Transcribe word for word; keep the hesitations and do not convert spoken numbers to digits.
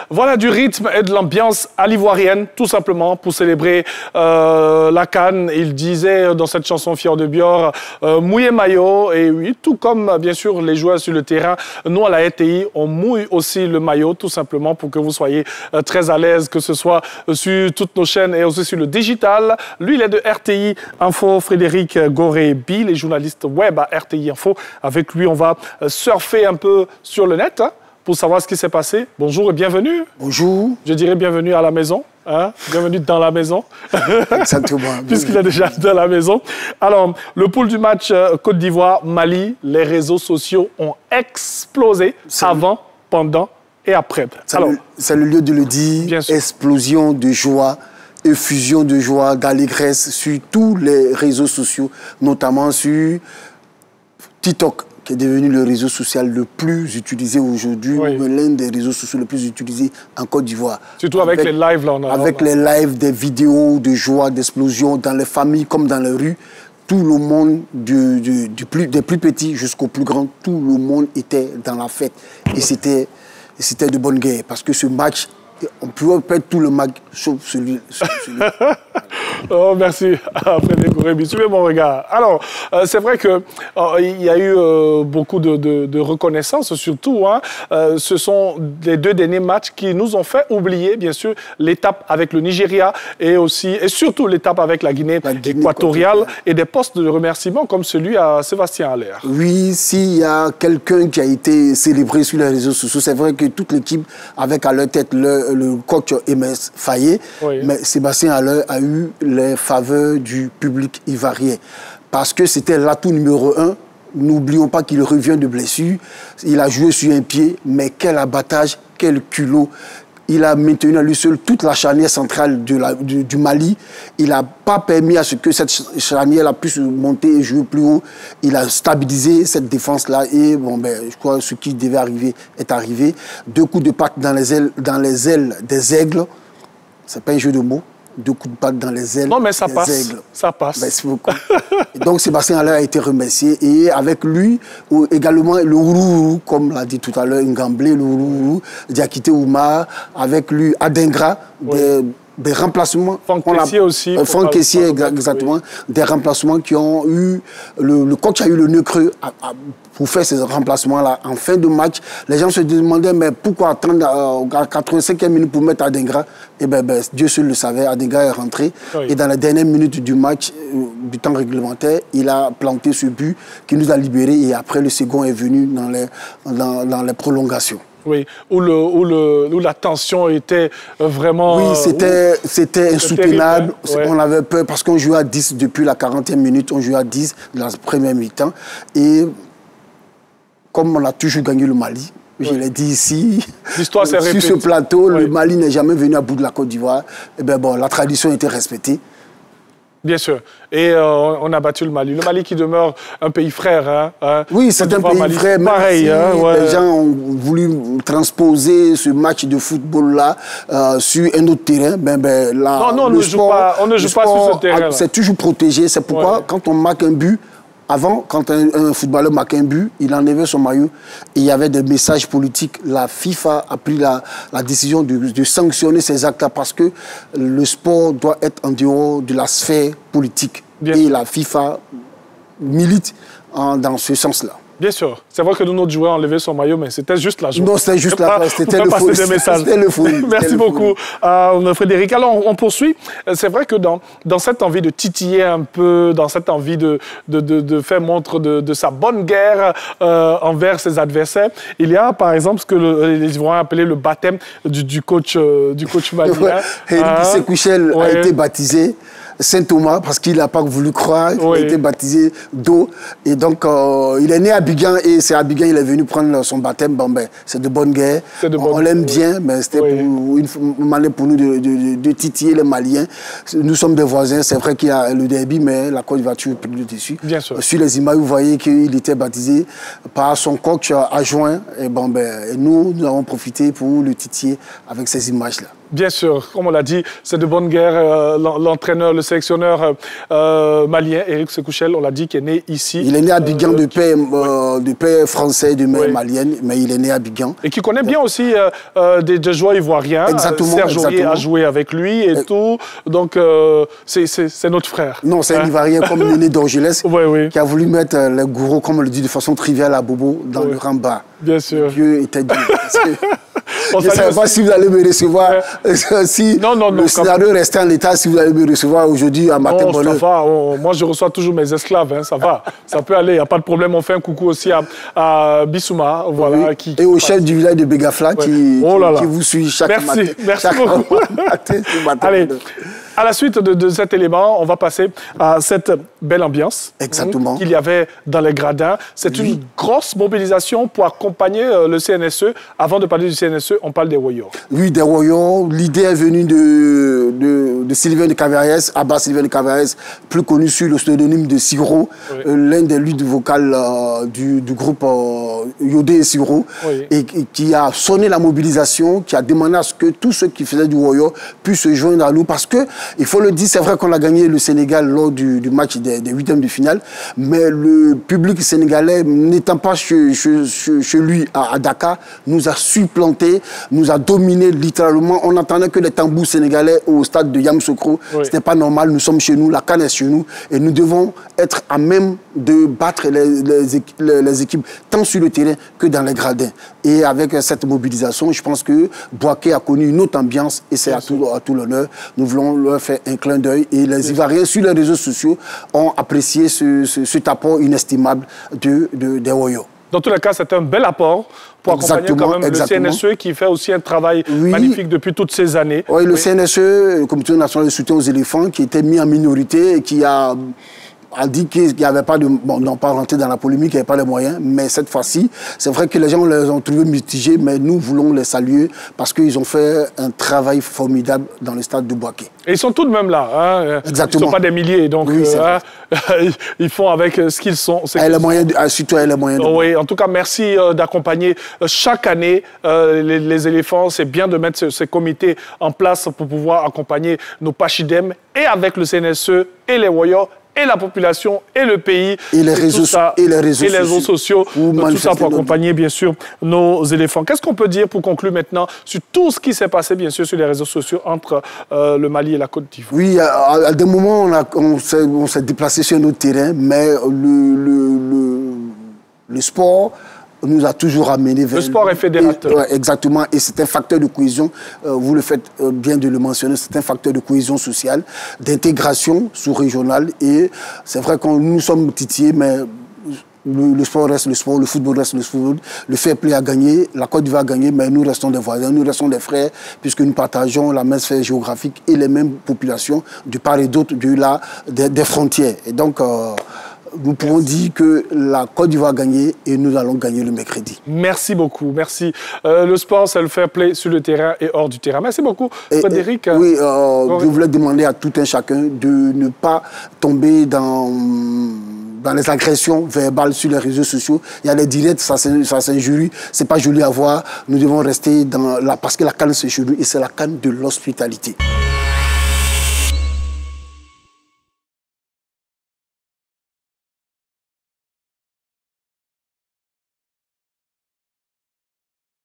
Voilà du rythme et de l'ambiance à l'ivoirienne, tout simplement, pour célébrer euh, la CAN. Il disait dans cette chanson Fier de Bior, euh, mouiller maillot. Et oui, tout comme bien sûr les joueurs sur le terrain, nous à la R T I, on mouille aussi le maillot, tout simplement, pour que vous soyez euh, très à l'aise, que ce soit sur toutes nos chaînes et aussi sur le digital. Lui, il est de R T I Info, Frédéric Goré-Bi, les journalistes web à R T I Info. Avec lui, on va surfer un peu sur le net, hein, pour savoir ce qui s'est passé. Bonjour et bienvenue. Bonjour. Je dirais bienvenue à la maison. Hein? Bienvenue dans la maison. Exactement. Puisqu'il est déjà dans la maison. Alors, le pool du match euh, Côte d'Ivoire-Mali, les réseaux sociaux ont explosé avant, pendant et après. C'est le, le lieu de le dire. Explosion de joie, effusion de joie, d'allégresse sur tous les réseaux sociaux, notamment sur TikTok, qui est devenu le réseau social le plus utilisé aujourd'hui, oui. l'un des réseaux sociaux les plus utilisés en Côte d'Ivoire. Surtout avec, avec les lives, là. On a, avec on a... les lives, des vidéos de joie, d'explosion, dans les familles comme dans les rues. Tout le monde, du, du, du plus, des plus petits jusqu'aux plus grands, tout le monde était dans la fête. Et c'était de bonne guerre, parce que ce match, on pouvait perdre tout le match, sauf celui. Sauf celui. Oh, merci, Frédéric Goré-Bi. Suivez mon regard. Alors, euh, c'est vrai qu'il euh, y a eu euh, beaucoup de, de, de reconnaissance, surtout. Hein. Euh, ce sont les deux derniers matchs qui nous ont fait oublier, bien sûr, l'étape avec le Nigeria et aussi, et surtout l'étape avec la Guinée, la Guinée équatoriale et des postes de remerciement comme celui à Sébastien Haller. Oui, s'il y a quelqu'un qui a été célébré sur les réseaux sociaux, c'est vrai que toute l'équipe, avec à leur tête le, le coach Aimé Faye, oui. mais Sébastien Haller a eu les faveurs du public ivoirien. Parce que c'était l'atout numéro un. N'oublions pas qu'il revient de blessure. Il a joué sur un pied, mais quel abattage, quel culot. Il a maintenu à lui seul toute la charnière centrale de la, du, du Mali. Il n'a pas permis à ce que cette charnière puisse monter et jouer plus haut. Il a stabilisé cette défense-là et bon, ben, je crois que ce qui devait arriver est arrivé. Deux coups de patte dans les ailes, dans les ailes des aigles. Ce n'est pas un jeu de mots. Deux coups de patte dans les ailes. Non, mais ça des passe. Aigles. Ça passe. Merci beaucoup. Et donc, Sébastien Haller a été remercié. Et avec lui, également, le Ourourou, comme l'a dit tout à l'heure, Ngamblé, le Ourourou, Diakité Oumar, avec lui, Adingra, oui. des, des remplacements. Franck Kessié aussi. Euh, Franck Kessié, exactement. Oui. Des remplacements qui ont eu. Le, le coach a eu le nœud creux à, à, pour faire ces remplacements-là. En fin de match, les gens se demandaient, mais pourquoi attendre à quatre-vingt-cinquième minute pour mettre Adingra? Eh bien, ben, Dieu seul le savait, Adingra est rentré. Oui. Et dans la dernière minute du match, euh, du temps réglementaire, il a planté ce but qui nous a libérés. Et après, le second est venu dans les, dans, dans les prolongations. Oui, où, le, où, le, où la tension était vraiment... Oui, c'était insoutenable. Terrible, hein? Ouais. On avait peur parce qu'on jouait à dix depuis la quarantième minute. On jouait à dix de la première mi-temps. Et comme on a toujours gagné le Mali, oui. je l'ai dit ici, l'histoire s'est répétée. Sur ce plateau, oui. le Mali n'est jamais venu à bout de la Côte d'Ivoire. Et bien bon, la tradition était respectée. Bien sûr. Et euh, on a battu le Mali. Le Mali qui demeure un pays frère. Hein, hein. Oui, c'est un pays Mali, frère. Pareil. Si hein, ouais. Les gens ont voulu transposer ce match de football-là euh, sur un autre terrain. Ben, ben, là, non, non, on ne joue pas, on ne joue pas sur ce terrain. C'est toujours protégé. C'est pourquoi, ouais. quand on marque un but, avant, quand un, un footballeur marquait un but, il enlevait son maillot et il y avait des messages politiques. La FIFA a pris la, la décision de, de sanctionner ces actes-là parce que le sport doit être en dehors de la sphère politique. Bien et sûr. La FIFA milite en, dans ce sens-là. Bien sûr. C'est vrai que nous, notre joueur a enlevé son maillot, mais c'était juste la joie. Non, c'était juste la joie. C'était le fou. C'était le fou. Merci le beaucoup, euh, Frédéric. Alors, on, on poursuit. C'est vrai que dans, dans cette envie de titiller un peu, dans cette envie de, de, de, de faire montre de, de sa bonne guerre euh, envers ses adversaires, il y a, par exemple, ce que le, les Ivoiriens appelaient le baptême du, du coach, euh, du coach malien. Henri Sékouchel a été baptisé Saint Thomas, parce qu'il n'a pas voulu croire, il oui. a été baptisé d'eau. Et donc, euh, il est né à Abidjan, et c'est à Abidjan il est venu prendre son baptême. Bon, ben, c'est de bonne guerre. De bonne on l'aime bien, mais c'était oui. pour une manière pour nous de, de, de titiller les Maliens. Nous sommes des voisins, c'est vrai qu'il y a le derby, mais la Côte d'Ivoire a toujours pris le dessus. Bien sûr. Sur les images, vous voyez qu'il était baptisé par son coach adjoint. Et bon, ben, nous, nous avons profité pour le titiller avec ces images-là. Bien sûr, comme on l'a dit, c'est de bonne guerre. Euh, L'entraîneur, le sélectionneur euh, malien, Éric Sékouchel, on l'a dit, qui est né ici. Il est né à Abidjan, euh, de, père, euh, oui. de père français, de mère oui. malienne, mais il est né à Abidjan. Et qui connaît bien aussi euh, euh, des, des joueurs ivoiriens. Exactement. Serge Aurier a joué avec lui et, et tout. Donc, euh, c'est notre frère. Non, c'est hein? un Ivoirien comme Néné d'Orgelès oui, oui. qui a voulu mettre le gourou, comme on le dit de façon triviale à Bobo, dans oui. le rang bas. Bien sûr. Dieu était Dieu. On je ne sais pas si vous allez me recevoir, ouais. si non, non, non, le scénario restait en état, si vous allez me recevoir aujourd'hui à matin bonheur. Ça va, on, moi je reçois toujours mes esclaves, hein, ça va, ça peut aller, il n'y a pas de problème. On fait un coucou aussi à, à Bissouma, voilà. Oui. Qui, et au chef du village de Begafla ouais. qui, oh là là. qui vous suit chaque merci, matin. Merci chaque beaucoup. matin, matin, allez, à la suite de, de cet élément, on va passer à cette belle ambiance Exactement. qu'il y avait dans les gradins. C'est oui. une grosse mobilisation pour accompagner euh, le C N S E. Avant de parler du C N S E, on parle des Woyors. Oui, des Woyors. L'idée est venue de, de, de Sylvain de Cavariès, Abba Sylvain de Cavariès, plus connu sous le pseudonyme de Siro, oui. euh, l'un des leads vocales euh, du, du groupe euh, Yodé et Siro, oui. et, et qui a sonné la mobilisation, qui a demandé à ce que tous ceux qui faisaient du Woyor puissent se joindre à nous, parce que il faut le dire, c'est vrai qu'on a gagné le Sénégal lors du, du match des, des huitièmes de finale, mais le public sénégalais, n'étant pas chez, chez, chez lui à, à Dakar, nous a supplanté, nous a dominé littéralement. On n'entendait que les tambours sénégalais au stade de Yamoussoukro. Oui. C'était pas normal, nous sommes chez nous, la CAN est chez nous, et nous devons être à même de battre les, les, les, les équipes tant sur le terrain que dans les gradins. Et avec cette mobilisation, je pense que Boaké a connu une autre ambiance, et c'est à tout, à tout l'honneur. Nous voulons leur faire un clin d'œil, et les Ivoiriens sur les réseaux sociaux ont apprécié ce, ce, cet apport inestimable de, de, des Woyors. Dans tous les cas, c'est un bel apport pour accompagner quand même exactement. le C N S E qui fait aussi un travail oui. magnifique depuis toutes ces années. Oui, le oui. C N S E, le Comité national de soutien aux éléphants, qui était mis en minorité et qui a... a dit qu'il n'y avait pas de... Bon, non, pas rentrer dans la polémique, il n'y avait pas les moyens, mais cette fois-ci, c'est vrai que les gens les ont trouvés mitigés, mais nous voulons les saluer parce qu'ils ont fait un travail formidable dans le stade de Boaké. Et ils sont tout de même là, hein. Exactement. Ils ne sont pas des milliers, donc oui, euh, hein, ils font avec ce qu'ils sont. Et les moyens, de, surtout avec les moyens. De oui, en tout cas, merci euh, d'accompagner euh, chaque année euh, les, les éléphants. C'est bien de mettre ce, ces comités en place pour pouvoir accompagner nos Pachidem et avec le C N S E et les Woyors, et la population, et le pays, et les réseaux, ça, et les réseaux, et les réseaux sociaux, sociaux tout ça pour accompagner, bien sûr, nos éléphants. Qu'est-ce qu'on peut dire pour conclure maintenant sur tout ce qui s'est passé, bien sûr, sur les réseaux sociaux entre euh, le Mali et la Côte d'Ivoire? Oui, à, à des moments, on, on s'est déplacé sur notre terrain, mais le, le, le, le sport nous a toujours amené vers... Le sport est fédérateur. Et, ouais, exactement, et c'est un facteur de cohésion, euh, vous le faites euh, bien de le mentionner, c'est un facteur de cohésion sociale, d'intégration sous-régionale, et c'est vrai que nous sommes titillés, mais le, le sport reste le sport, le football reste le football, le fair play a gagné, la Côte d'Ivoire a gagné, mais nous restons des voisins, nous restons des frères, puisque nous partageons la même sphère géographique et les mêmes populations de part et d'autre de la, des, des frontières. Et donc... Euh, nous pouvons dire que la Côte d'Ivoire a gagné et nous allons gagner le mercredi. Merci beaucoup, merci. Euh, le sport, c'est le fair play sur le terrain et hors du terrain. Merci beaucoup, et, Frédéric. Et, oui, euh, je voulais demander à tout un chacun de ne pas tomber dans, dans les agressions verbales sur les réseaux sociaux. Il y a les directs, ça s'injurie, c'est pas joli à voir. Nous devons rester dans la... Parce que la CAN, c'est chez nous et c'est la CAN de l'hospitalité.